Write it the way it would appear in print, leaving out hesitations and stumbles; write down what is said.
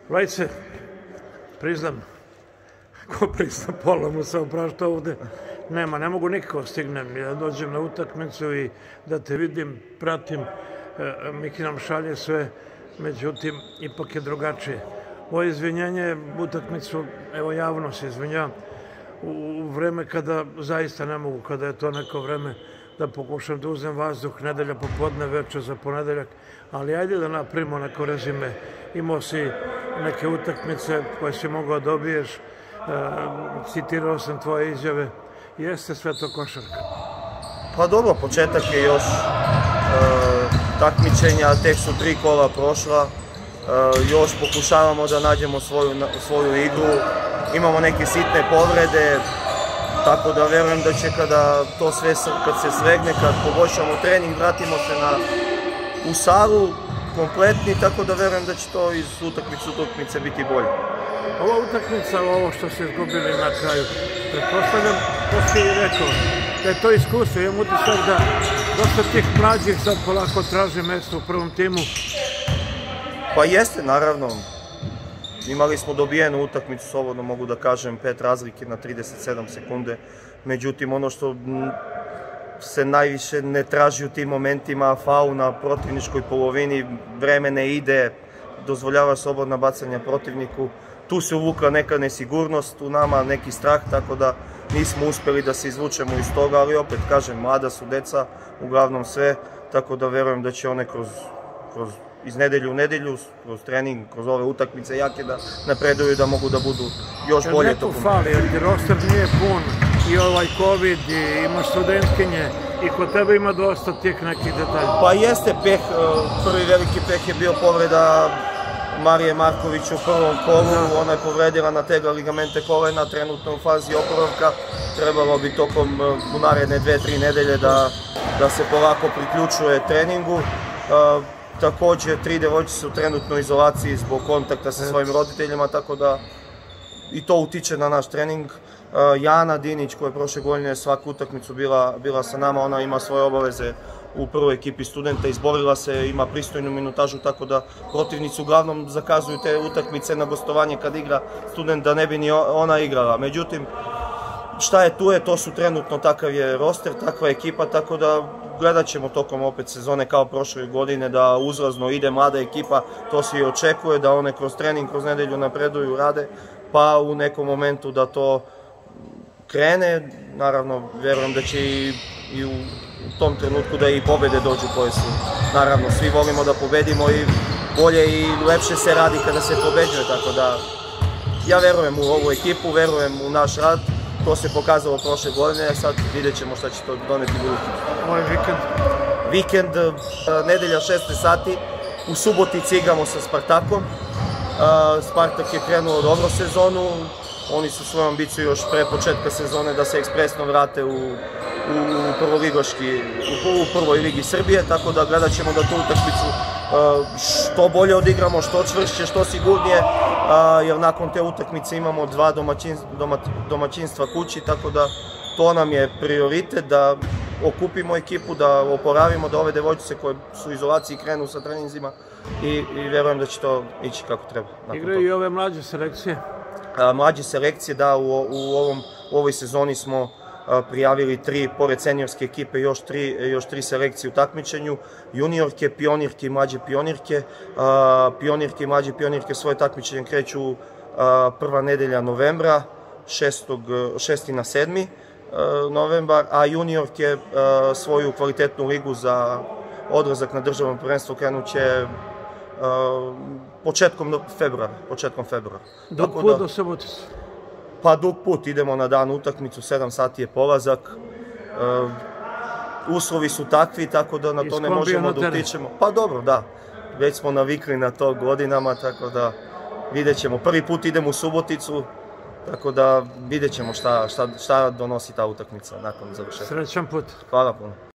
Rajce, priznam, ko priznam, pola mu se oprašta ovde. Nema, ne mogu nikako stignem. Ja dođem na utakmicu i da te vidim, pratim, Miki nam šalje sve, međutim, ipak je drugačije. Moje izvinjenje, utakmicu, evo javno se izvinjam, u vreme kada zaista ne mogu, kada je to neko vreme da pokušam da uzem vazduh, nedelja popodne, večer za ponedeljak, ali ajde da napravimo neko rezime. Imao si neke utakmice koje si mogao dobiješ, citirao sam tvoje izjave, jeste sve to košarka? Pa dobro, početak je još takmičenja, tek su 3 kola prošla, još pokušavamo da nađemo svoju igru, imamo neke sitne povrede, tako da verujem da će kada to sve kad se svegne, kad poboljšamo trening, vratimo se u salu kompletni, tako da verujem da će to iz utakmice biti bolje. Ova utakmica, ovo što ste izgubili na kraju, pretpostavljam, to si i rekao, da je to iskustvo, imam utisak da dosta tih mlađih sad polako traže mesto u prvom timu. Pa jeste, naravno. Imali smo dobijenu utakmicu, slobodno mogu da kažem, 5 razlike na 37 sekunde. Međutim, ono što se najviše ne traži u tim momentima, faul na protivničkoj polovini, vreme ne ide, dozvoljava slobodna bacanja protivniku. Tu se uvukla neka nesigurnost u nama, neki strah, tako da nismo uspeli da se izvučemo iz toga, ali opet kažem, mlada su deca, uglavnom sve, tako da verujem da će one iz nedelju u nedelju, kroz trening, kroz ove utakmice jake da napreduju, da mogu da budu još bolje tokom. Neko fali, jer ti roster nije pun, i ovaj COVID, i imaš studentkinje, i kod tebe ima dosta tih nekih detalja. Pa jeste peh, prvi veliki peh je bio povreda Marije Marković u prvom kolu, ona je povredila na tega ligamente kolena, trenutno u fazi oporavka, trebalo bi tokom u naredne 2-3 nedelje da se polako priključuje treningu. Također, 3 devojčice su trenutno u izolaciji zbog kontakta sa svojim roditeljima, tako da i to utiče na naš trening. Jana Dinić, koja je prošle godine svaku utakmicu bila sa nama, ona ima svoje obaveze u prvoj ekipi Studenta, izborila se, ima pristojnu minutažu, tako da protivnici uglavnom zakazuju te utakmice na gostovanje kad igra Student, da ne bi ni ona igrala. Međutim, šta je tu je, to su trenutno, takav je roster, takva ekipa, tako da gledat ćemo tokom opet sezone kao prošle godine da uzlazno ide mlada ekipa, to se i očekuje, da one kroz trening, kroz nedelju napreduju, rade, pa u nekom momentu da to krene. Naravno, verujem da će i u tom trenutku da i pobede dođu koje su. Naravno, svi volimo da pobedimo i bolje i lepše se radi kada se pobeđuje, tako da ja verujem u ovu ekipu, verujem u naš rad. To se pokazalo prošle godine, a sad vidjet ćemo šta će to doneti budućnost. Ovaj vikend? Vikend, nedelja 16 sati, u Subotici igramo sa Spartakom. Spartak je krenuo dobro sezonu, oni su svoju ambiciju još pre početka sezone da se ekspresno vrate u prvoj ligi Srbije, tako da gledat ćemo da tu utakmicu što bolje odigramo, što čvršće, što sigurnije, jer nakon te utakmice imamo 2 domaćinstva kući, tako da to nam je prioritet, da okupimo ekipu, da oporavimo, da ove devojčice koje su u izolaciji krenu sa treninzima i verujem da će to ići kako treba. Igraju i ove mlađe selekcije? Mlađe selekcije, da, u ovoj sezoni smo prijavili 3, pored seniorske ekipe, još 3 selekcije u takmičenju, juniorke, pionirke i mlađe pionirke. Pionirke i mlađe pionirke svoje takmičenje kreću prva nedelja novembra, 6. na 7. novembar, a juniorke svoju kvalitetnu ligu za odlazak na državno prvenstvo krenut će početkom februara. Dug put do Subotice? Pa dug put, idemo na dan utakmicu, 7 sati je polazak. Uslovi su takvi, tako da na to ne možemo da utičemo. Pa dobro, da. Već smo navikli na to godinama, tako da vidjet ćemo. Prvi put idemo u Suboticu, tako da vidjet ćemo šta donosi ta utakmica nakon završetka. Srećan put. Hvala puno.